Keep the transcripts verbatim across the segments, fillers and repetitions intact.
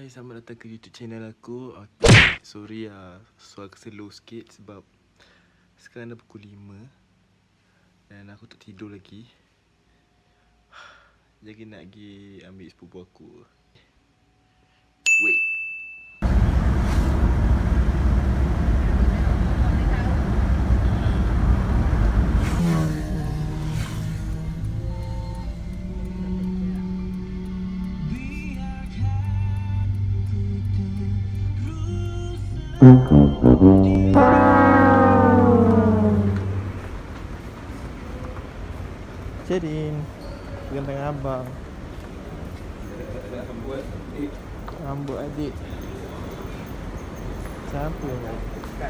Hai, selamat datang ke YouTube channel aku. Okay, sorry lah, suara slow sikit sebab sekarang dah pukul lima dan aku tak tidur lagi. Jadi nak pergi ambil sepupu aku. Wait. Cerin, pegang tangan abang. Rambut adik. Rambut adik. Siapa yang nak?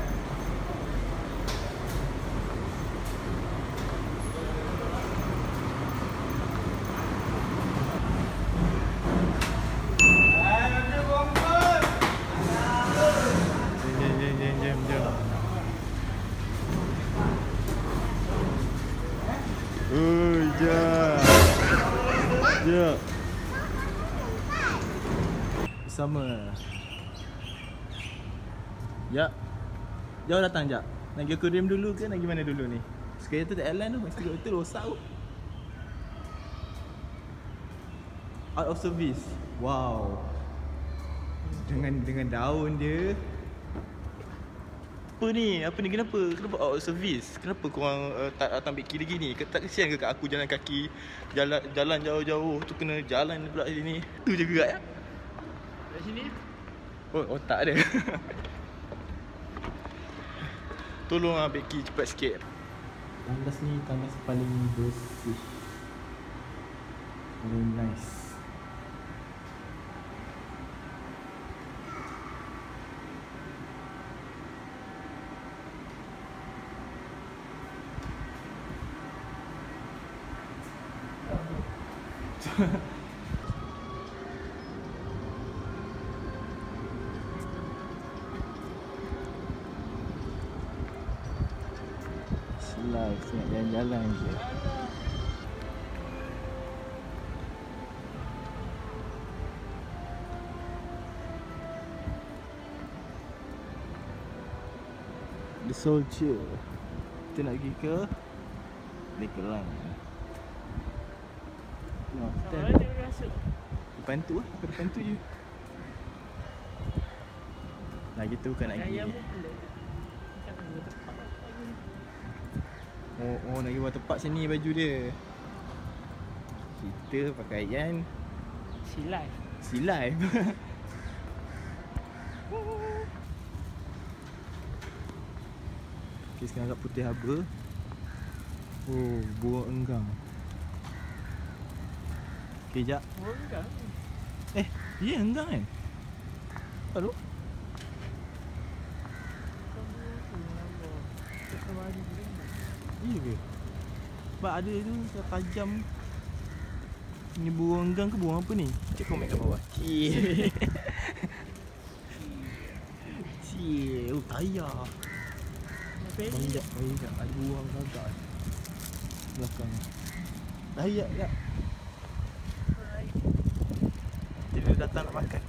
Jom, jom, jom, jom, jom. Oi, jap. Jap. Bersama. Jap. Jauh datang jap. Nak pergi aquarium dulu ke nak pergi mana dulu ni? Sekali tu tak airline tu, mesti betul rosak tu. Out of service. Wow. Dengan dengan daun dia. Apa ni? Apa ni? Kenapa? Kenapa out of service? Kenapa korang uh, tak datang ambil key lagi ni? Tak kesian ke kat aku jalan kaki, jalan jalan jauh-jauh tu kena jalan pula sini. Tu je gerak ya. Kat sini. Oh, otak ada. Tolong ambil key cepat sikit. Tandas ni tandas paling bersih. Very nice. Live, nak jalan-jalan je. The Soldier. Kita nak pergi ke Lekelang. No, Mana dia masuk? depan tu lah, ke depan tu je. Lagi tu bukan nak pergi. Ayam pun boleh. Macam mana tepat lagi. Oh, oh nak pergi buat tempat sini baju dia. Kita pakaian Silai. silai. Okay, sekarang kat Putih Harbour. Oh, burung enggang. Okay, jap. Oh, enggak. Eh, ya yeah, enggang kan? Aduh. Iya ke? Sebab ada tu tajam. Ni burung enggang ke burung apa ni? Cek komen kat bawah. Cie. Cie, oh tayar. Banyak, banyak. Ada burung gagak belakang. Tayar tak? Dia datang nak makan.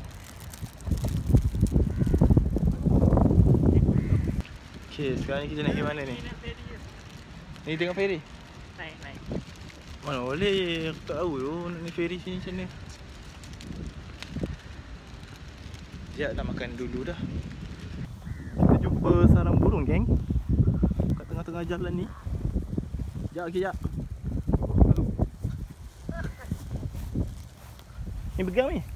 Okay, sekarang ni kita nak pergi mana ni? Ni tengok ferry? Naik, naik. Mana boleh, aku tak tahu tu nak naik ferry sini macam mana. Sekejap nak makan dulu dah. Kita jumpa sarang burung geng kat tengah-tengah jalan ni. Sekejap, sekejap. Ni pegang ni.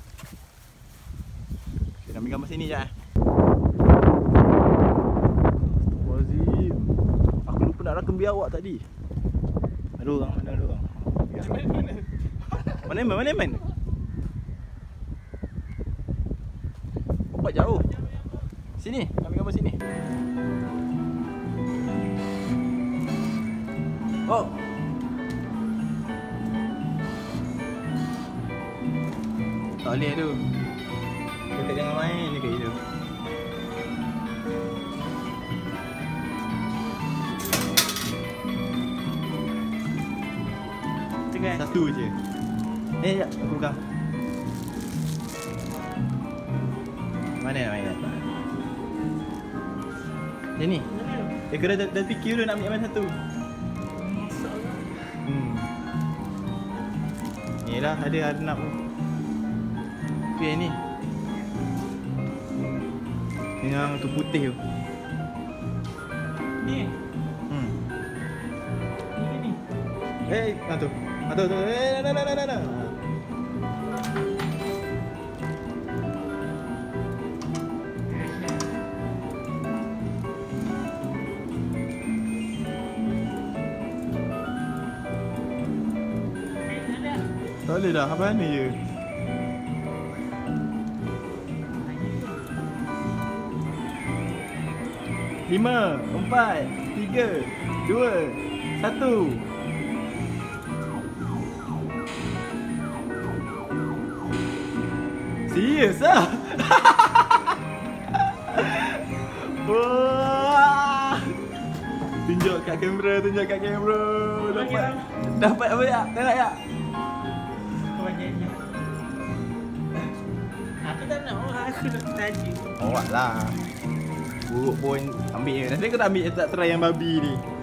Okay, nak ambil gambar sini je. Wazim. Aku lupa nak rakam biawak tadi. Ada orang, mana ada orang? Mana Eman? Mana Eman? Nampak jauh. Sini, ambil gambar sini. Oh. Tak boleh tu. Kita jangan main je kat situ. Satu je. Eh, sekejap, aku pegang. Mana nak main? Yang ni? Mana? Eh, kau dah, dah fikir dulu nak ambil mana satu? Masalah. Hmm. Ni lah, ada arnab tu. Tu yang ni. Yang tu putih tu. Ni. Hmm. Ni ni. Eh, nah tu. Ah tu tu. Eh, dah dah dah dah dah. Tak boleh dah, apa ni je? Lima, empat, tiga, dua, satu. Serius ah? Wah! Tunjuk kat kamera, tunjuk kat kamera. Dapat. Dapat apa ya? Tengok ya. Banyaknya. Aku tak nak orang aku nak tajuk. Awak lah. Buruk pun ambil je. Nanti kau tak ambil tak try yang babi ni.